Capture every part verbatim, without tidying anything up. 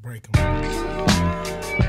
Break 'em.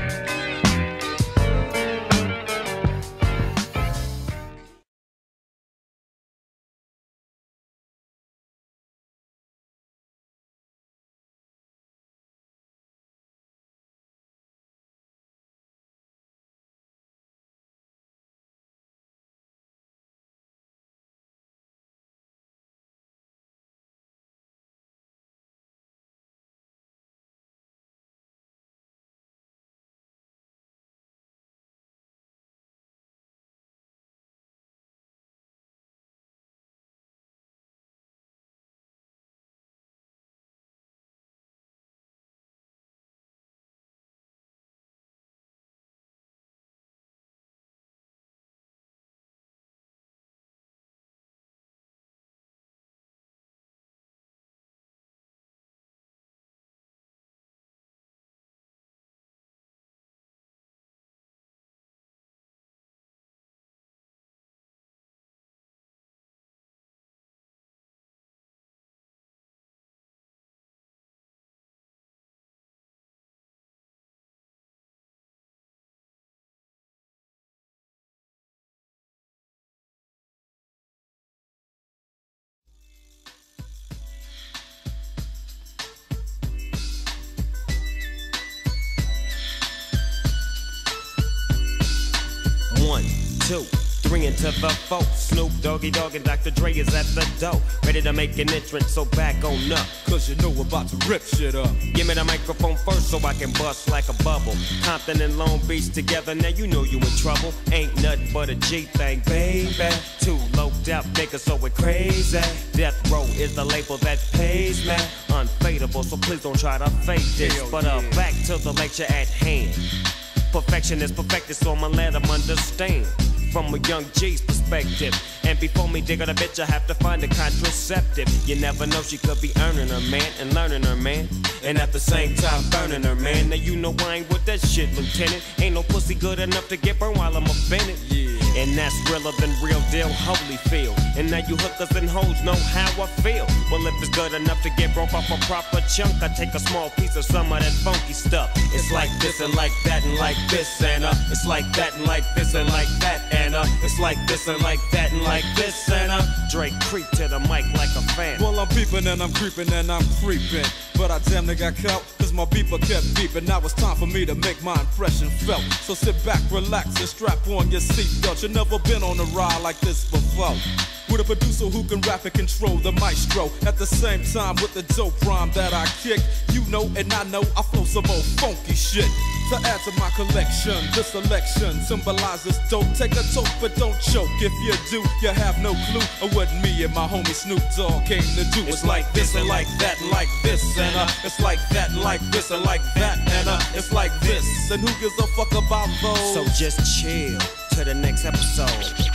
One, two, three into the four. Snoop Doggy Dogg and Doctor Dre is at the door, ready to make an entrance, so back on up. Cause you know we're about to rip shit up. Give me the microphone first so I can bust like a bubble. Compton and Long Beach together, now you know you in trouble. Ain't nothing but a G thing, baby. Two loped out niggas, so we're crazy. Death Row is the label that pays me. Unfadable, so please don't try to fake this. Hell but uh, yeah. back to the lecture at hand. Perfection is perfected, so I'ma let them understand from a young G's perspective. And before me dig on a bitch, I have to find a contraceptive. You never know, she could be earning her man and learning her man, and at the same time burning her man. Now you know I ain't with that shit, Lieutenant. Ain't no pussy good enough to get burned while I'm offended. Yeah. And that's realer than real deal Holyfield. And now you hookers and hoes know how I feel. Well, if it's good enough to get broke off a proper chunk, I take a small piece of some of that funky stuff. It's like this and like that and like this and uh, it's like that and like this and like that and uh, it's like this and like that and like this and uh, Drake creep to the mic like a fan. Well, I'm peeping and I'm creeping and I'm creeping, but I damn near got caught cause my beeper kept beeping. Now it's time for me to make my impression felt. So sit back, relax, and strap on your seatbelt. You never been on a ride like this before, with a producer who can rap and control the maestro. At the same time with the dope rhyme that I kick, you know and I know I flow some old funky shit. To add to my collection, this selection symbolizes dope. Take a toke but don't choke. If you do, you have no clue of what me and my homie Snoop Dogg came to do. It's like this and like that and like this and uh, it's like that and like this and like that and uh, it's like this. And who gives a fuck about those? So just chill to the next episode.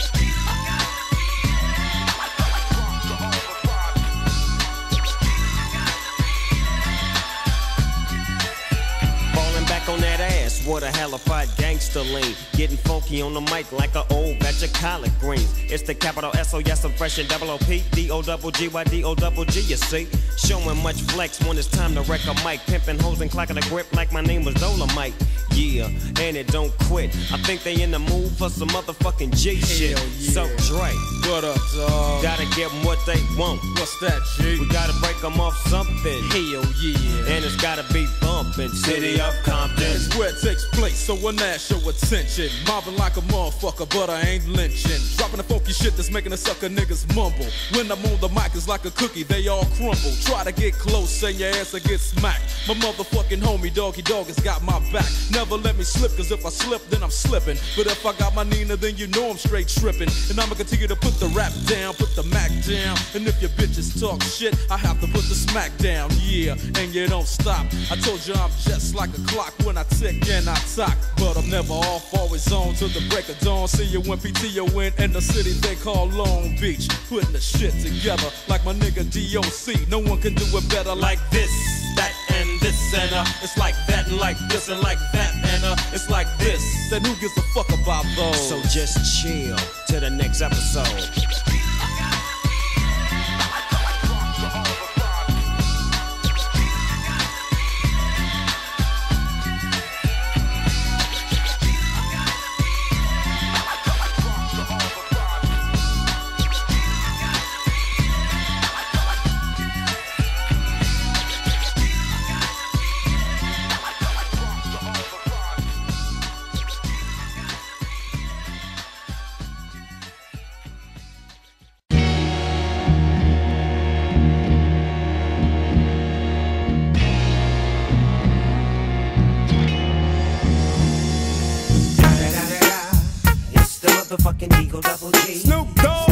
On that ass, what a halified gangster lean. Getting funky on the mic like an old batch of collard greens. It's the capital S O, yes, I'm fresh and double O P. D O double G Y D O double G, you see. Showing much flex when it's time to wreck a mic. Pimping hoes and clocking a grip like my name was Dolomite. Yeah, and it don't quit. I think they in the mood for some motherfucking G shit. Yeah. So Dre, What up, dog? gotta give them what they want. What's that, G? We gotta break them off something. Hell yeah. And it's gotta be bumpin'. City of Compton. It's where it takes place, so when I show attention. Mobbing like a motherfucker, but I ain't lynching. Dropping the funky shit that's making the sucker niggas mumble. When I'm on the mic, it's like a cookie, they all crumble. Try to get close and your ass will get smacked. My motherfucking homie, Doggy Dogg, has got my back. Never let me slip, cause if I slip, then I'm slipping. But if I got my Nina, then you know I'm straight tripping. And I'ma continue to put the rap down, put the Mac down. And if your bitches talk shit, I have to put the smack down. Yeah, and you don't stop. I told you I'm just like a clock when I tick and I talk. But I'm never off, always on till the break of dawn. See you when P T O in in the city they call Long Beach. Putting the shit together like my nigga D O C. No one can do it better like this, that, and this, and uh, it's like that, and like this, and like that, and uh, it's like this. Then who gives a fuck about those? So just chill to the next episode. motherfucking Eagle Double G. Snoop Dogg.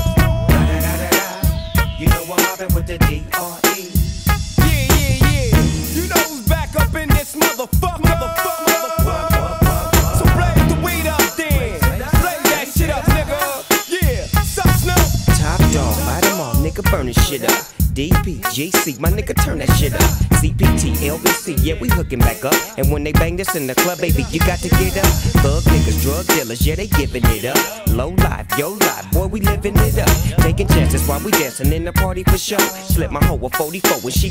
You know I'm mobbing with the D R E. Yeah, yeah, yeah. You know who's back up in this motherfucker. Motherfucker, motherfucker. So blaze the weed up then. Blaze that shit up, nigga. Yeah, sup, Snoop? Top dog, bite them all, nigga, burn this shit up. D P, G C, my nigga, turn that shit up. C P T, L B C, yeah, we hooking back up. And when they bang this in the club, baby, you got to get up. Thug niggas, drug dealers, yeah, they giving it up. Low life, yo life, boy, we living it up. Taking chances while we dancing in the party for show. Slip my hoe a forty-four when she